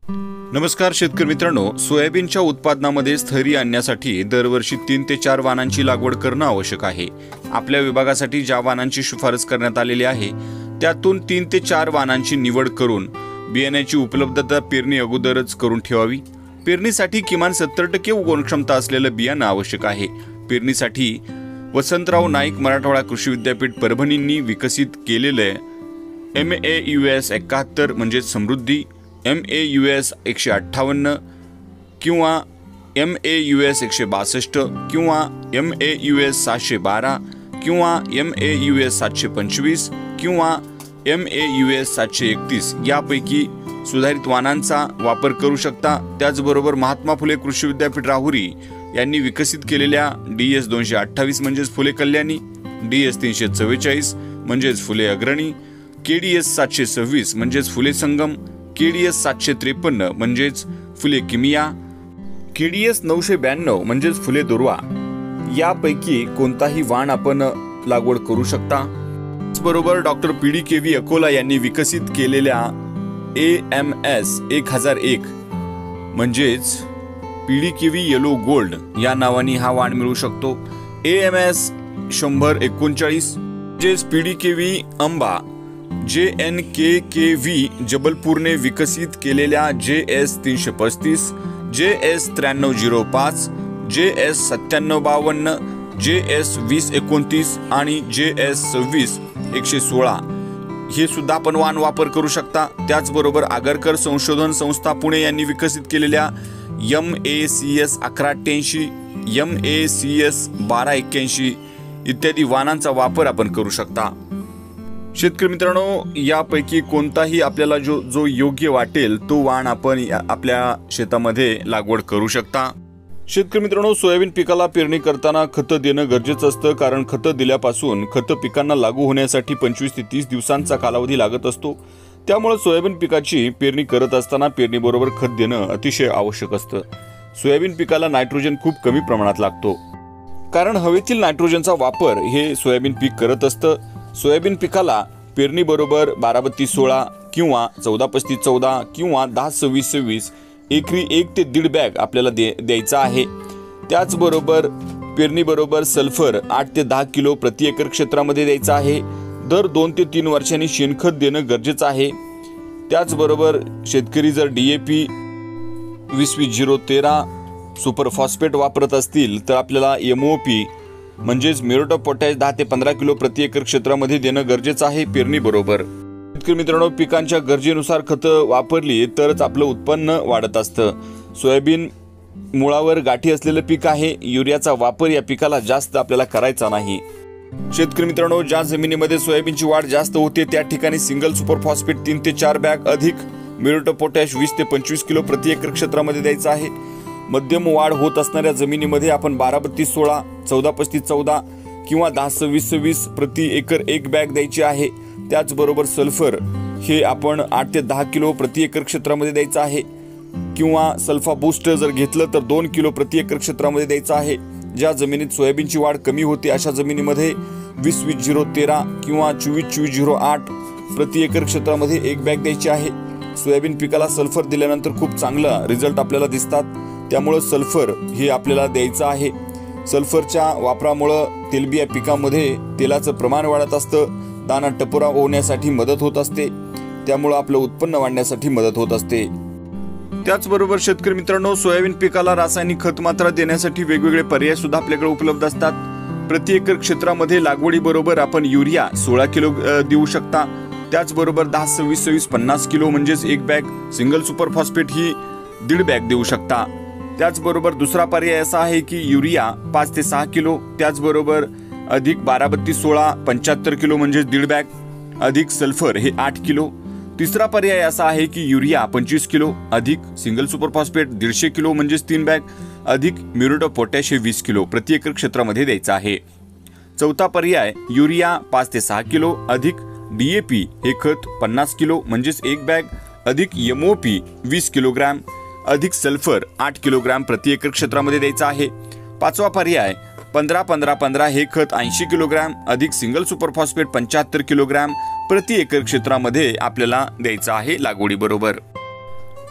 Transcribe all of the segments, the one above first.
नमस्कार शेतकरी मित्रांनो, सोयाबीनच्या उत्पादनामध्ये स्थैर्य आणण्यासाठी दरवर्षी 3 ते 4 वाणांची लागवड करणं आवश्यक आहे। आपल्या विभागासाठी ज्या वाणांची शिफारस करण्यात आलेली आहे त्यातून 3 ते 4 वाणांची निवड करून बियाण्याची उपलब्धता पेरणी अगोदरच करून ठेवावी। पेरणीसाठी किमान 70% उगवण क्षमता असलेलं बियाणं आवश्यक आहे। पेरणीसाठी वसंतराव नाईक मराठवाडा कृषी विद्यापीठ परभणींनी विकसित केलेले MAUS 71 म्हणजे समृद्धी, MAUS 158 किंवा MAUS 162 किंवा MAUS 712 किंवा MAUS 725 किंवा MAUS 731 यापैकी सुधारित वाणांचा वापर करू शकता। त्याचबरोबर महात्मा फुले कृषी विद्यापीठ राहुरी यांनी विकसित केलेल्या DS 228 म्हणजेच फुले कल्याणी, DS 344 म्हणजेच फुले अग्रणी, KDS 726 म्हणजेच फुले संगम, KDS 753 म्हणजेच फुले किमिया, KDS 992 म्हणजेच फुले दुर्वा यापैकी कोणताही वाण आपण लागवड करू शकता। बरोबर डॉक्टर PDKV अकोला यांनी विकसित केलेल्या AMS 1001 म्हणजेच PDKV येलो गोल्ड या नावाने हा वाण मिळू शकतो। AMS 139 म्हणजेच PDKV अंबा, JNKKV जबलपूरने विकसित केलेल्या JS 335, JS 9305, JS 9752, JS 2029 आणि JS 26116 हे सुद्धा आपण वाण वापर करू शकता। त्याचबरोबर आगरकर संशोधन संस्था पुणे यांनी विकसित केलेल्या MACS 1188, MACS 1281 इत्यादी वाणांचा वापर आपण करू शकता। शेतकरी मित्रांनो, यापैकी कोणताही आपल्याला जो योग्य वाटेल तो वाण आपण आपल्या शेतामध्ये लागवड करू शकता। शेतकरी मित्रांनो, सोयाबीन पिकाला पेरणी करताना खतं देणं गरजेचं असतं, कारण खतं दिल्यापासून खतं पिकांना लागू होण्यासाठी 25 ते 30 दिवसांचा कालावधी लागत असतो। त्यामुळे सोयाबीन पिकाची पेरणी करत असताना पेरणीबरोबर खत देणं अतिशय आवश्यक असतं। सोयाबीन पिकाला नायट्रोजन खूप कमी प्रमाणात लागतो, कारण हवेतील नायट्रोजनचा वापर हे सोयाबीन पीक करत असतं। सोयाबीन पिकाला पेरणी बरोबर 12-32-16 किंवा 14-35-14 किंवा 10-26-26 एकरी 1 ते 1.5 बॅग आपल्याला द्यायचा आहे। त्याचबरोबर पेरणी बरोबर सल्फर 8 ते 10 किलो प्रति एकर क्षेत्रामध्ये द्यायचा आहे। दर 2 ते 3 वर्षांनी शेणखत देणं गरजेचं आहे। त्याचबरोबर शेतकरी जर DAP 20-20-013 सुपर फॉस्फेट वापरत असतील तर आपल्याला MOP म्हणजेच म्युरेट ऑफ पोटॅश 10 ते 15 किलो प्रति एकर क्षेत्रामध्ये देणं गरजेचं आहे पेरणी बरोबर। शेतकरी मित्रांनो, पिकांच्या गरजेनुसार खतं वापरली तरच आपलं उत्पन्न वाढत असतं। सोयाबीन मुळावर गाठी असलेलं पीक आहे, युरियाचा वापर या पिकाला जास्त आपल्याला करायचा नाही। शेतकरी मित्रांनो, ज्या जमिनीमध्ये सोयाबीनची वाढ जास्त होते त्या ठिकाणी सिंगल सुपर फॉस्फेट 3 ते 4 बॅग अधिक म्युरेट ऑफ पोटॅश 20 ते 25 किलो प्रति एकर क्षेत्रामध्ये द्यायचा आहे। मध्यम वाढ होत असणाऱ्या जमिनीमध्ये आपण 12-32-16, 14-35-14 किंवा 10-26-26 प्रति एकर 1 बॅग द्यायची आहे। त्याचबरोबर सल्फर हे आपण 8 ते 10 किलो प्रति एकर क्षेत्रामध्ये द्यायचं आहे, किंवा सल्फा बूस्ट जर घेतलं तर 2 किलो प्रति एकर क्षेत्रामध्ये द्यायचं आहे। ज्या जमिनीत सोयाबीनची वाढ कमी होते अशा जमिनीमध्ये 20-20-013 किंवा 24-24-08 प्रति एकर क्षेत्रामध्ये 1 बॅग द्यायची आहे। सोयाबीन पिकाला सल्फर दिल्यानंतर खूप चांगला रिझल्ट आपल्याला दिसतात, त्यामुळे सल्फर हे आपल्याला द्यायचं आहे। सल्फरच्या वापरामुळे तेलबिया पिकामध्ये तेलाचं प्रमाण वाढत असतं, दाणा टपोरा होण्यासाठी मदत होत असते, त्यामुळे आपलं उत्पन्न वाढण्यासाठी मदत होत असते। त्याचबरोबर शेतकरी मित्रांनो, सोयाबीन पिकाला रासायनिक खत मात्रा देण्यासाठी वेगवेगळे पर्याय सुद्धा आपल्याकडे उपलब्ध असतात। प्रति एकर क्षेत्रामध्ये लागवडीबरोबर आपण युरिया 16 किलो देऊ शकता। त्याचबरोबर 10-26-26 50 किलो म्हणजेच 1 बॅग सिंगल सुपर फॉस्फेट ही 1.5 बॅग देऊ शकता। त्याचबरोबर दुसरा पर्याय असा आहे की युरिया 5 ते 6 किलो, त्याचबरोबर अधिक 12-32-16 75 किलो म्हणजेच 1.5 बॅग अधिक सल्फर हे 8 किलो। तिसरा पर्याय असा आहे की युरिया 25 किलो अधिक सिंगल सुपर फॉस्फेट 150 किलो म्हणजेच 3 बॅग अधिक म्युरेट ऑफ पोटॅश हे 20 किलो प्रति एकर क्षेत्रामध्ये द्यायचा आहे। चौथा पर्याय युरिया 5 ते 6 किलो अधिक DAP हे खत 50 किलो म्हणजेच 1 बॅग अधिक MOP 20 किलोग्रॅम अधिक सल्फर 8 किलोग्रॅम प्रति एकर क्षेत्रामध्ये द्यायचा आहे। पाचवा पर्याय 15-15-15 हे खत 80 किलोग्रॅम अधिक सिंगल सुपर फॉस्फेट 75 किलोग्रॅम प्रति एकर क्षेत्रामध्ये आपल्याला द्यायचं आहे लागवडी बरोबर।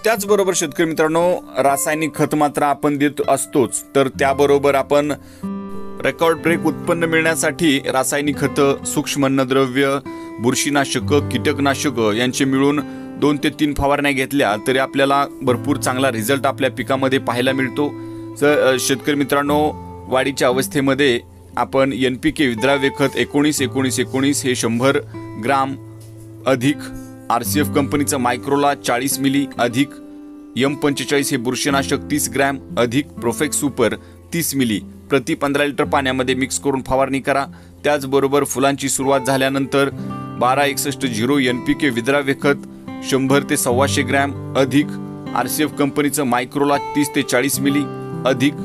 त्याचबरोबर शेतकरी मित्रांनो, रासायनिक खत मात्र आपण देत असतोच, तर त्याबरोबर आपण रेकॉर्ड ब्रेक उत्पन्न मिळण्यासाठी रासायनिक खतं, सूक्ष्म अन्नद्रव्य, बुरशीनाशक, कीटकनाशक यांचे मिळून 2 ते 3 फवारण्या घेतल्या तरी आपल्याला भरपूर चांगला रिझल्ट आपल्या पिकामध्ये पाहायला मिळतो। शेतकरी मित्रांनो, वाढीच्या अवस्थेमध्ये आपण NPK विद्राव्य खत 19-19-19 हे 100 ग्राम अधिक RCF कंपनीचं मायक्रोला 40 मिली अधिक M45 हे बुरशीनाशक 30 ग्रॅम अधिक प्रोफेक्स सुपर 30 मिली प्रति 15 लिटर पाण्यामध्ये मिक्स करून फवारणी करा। त्याचबरोबर फुलांची सुरुवात झाल्यानंतर 1261 NPK विद्राव्य खत 100 ते 125 ग्रॅम अधिक RCF कंपनीचं मायक्रोला 30 ते 40 मिली अधिक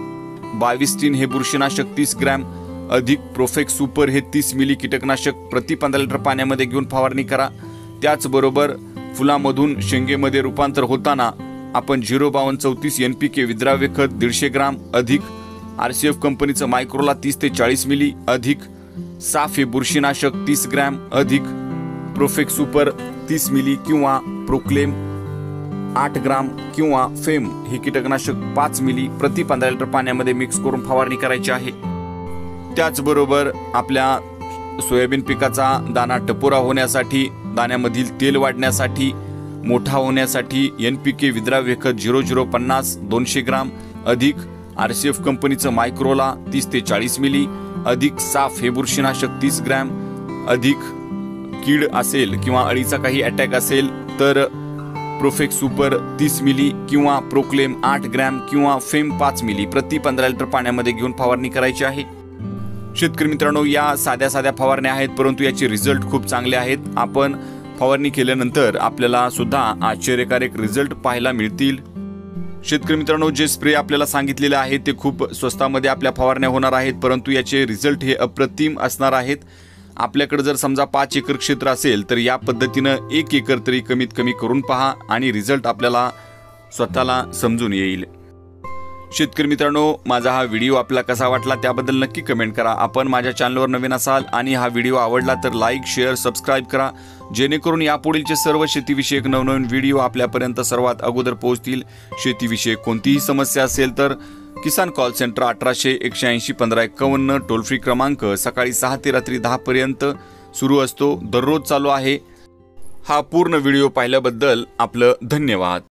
22 हे बुरशीनाशक 30 ग्रॅम अधिक प्रोफेक्स सुपर हे 30 मिली कीटकनाशक प्रति 15 लिटर पाण्यामध्ये घेऊन फवारणी करा। त्याचबरोबर फुलामधून शेंगेमध्ये रूपांतर होताना आपण 05234 NPK विद्राव्य खत 150 ग्राम अधिक RCF कंपनीचं मायक्रोला 30 ते 40 मिली अधिक साफ हे बुरशीनाशक 30 ग्रॅम अधिक प्रोफेक्स सुपर 30 मिली किंवा प्रोक्लेम 8 ग्राम किंवा फेम हे कीटकनाशक 5 मिली प्रति 15 लिटर पाण्यामध्ये मिक्स करून फवारणी करायची आहे। त्याचबरोबर आपल्या सोयाबीन पिकाचा दाना टपोरा होण्यासाठी, दाण्यामधील तेल वाढण्यासाठी, मोठा होण्यासाठी NPK विद्राव्य खत 0050 200 ग्राम अधिक RCF कंपनीचं मायक्रोला 30 ते 40 मिली अधिक साफ हे बुरशीनाशक 30 ग्रॅम अधिक कीड असेल किंवा अळीचा काही अटॅक असेल तर प्रोफेक्स सुपर 30 मिली किंवा प्रोक्लेम 8 ग्रॅम किंवा फेम 5 मिली प्रति 15 लिटर पाण्यामध्ये घेऊन फवारणी करायची आहे। शेतकरी मित्रांनो, या साध्या फवारण्या आहेत परंतु याचे रिझल्ट खूप चांगले आहेत। आपण फवारणी केल्यानंतर आपल्याला सुद्धा आश्चर्यकारक रिझल्ट पाहायला मिळतील। शेतकरी मित्रांनो, जे स्प्रे आपल्याला सांगितलेले आहे ते खूप स्वस्तामध्ये आपल्या फवारण्या होणार आहेत परंतु याचे रिझल्ट हे अप्रतिम असणार आहेत। आपल्याकडे जर समजा 5 एकर क्षेत्र असेल तर या पद्धतीनं 1 एकर तरी कमीत कमी करून पहा आणि रिझल्ट आपल्याला स्वतःला समजून येईल। शेतकरी मित्रांनो, माझा हा व्हिडिओ आपल्याला कसा वाटला त्याबद्दल नक्की कमेंट करा। आपण माझ्या चॅनलवर नवीन असाल आणि हा व्हिडिओ आवडला तर लाईक, शेअर, सबस्क्राईब करा जेणेकरून यापुढीलचे सर्व शेतीविषयक नवनवीन व्हिडिओ आपल्यापर्यंत सर्वात अगोदर पोहोचतील। शेतीविषयक कोणतीही समस्या असेल तर Kisan call centre 1800 180 1551 toll free क्रमांक सकाळी 6 ते रात्री 10 पर्यंत सुरू असतो, दररोज चालू आहे। हा पूर्ण व्हिडिओ पाहिल्याबद्दल आपलं धन्यवाद।